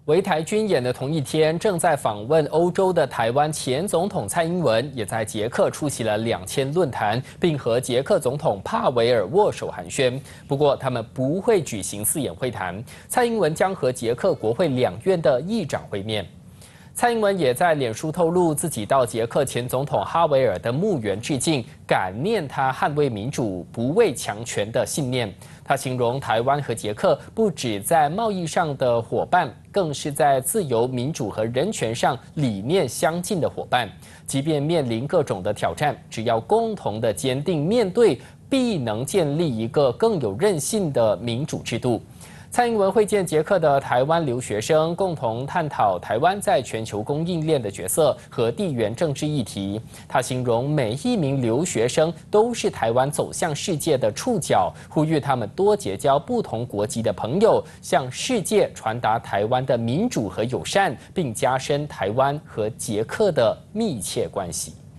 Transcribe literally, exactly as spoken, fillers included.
围台军演的同一天，正在访问欧洲的台湾前总统蔡英文，也在捷克出席了两千论坛，并和捷克总统帕维尔握手寒暄。不过，他们不会举行四眼会谈，蔡英文将和捷克国会两院的议长会面。蔡英文也在脸书透露，自己到捷克前总统哈维尔的墓园致敬，感念他捍卫民主、不畏强权的信念。他形容台湾和捷克不只在贸易上的伙伴，更是在自由、民主和人权上理念相近的伙伴。即便面临各种的挑战，只要共同的坚定面对，必能建立一个更有韧性的民主制度。蔡英文会见捷克的台湾留学生，共同探讨台湾在全球供应链的角色和地缘政治议题。他形容每一名留学生都是台湾走向世界的触角，呼吁他们多结交不同国籍的朋友，向世界传达台湾的民主和友善，并加深台湾和捷克的密切关系。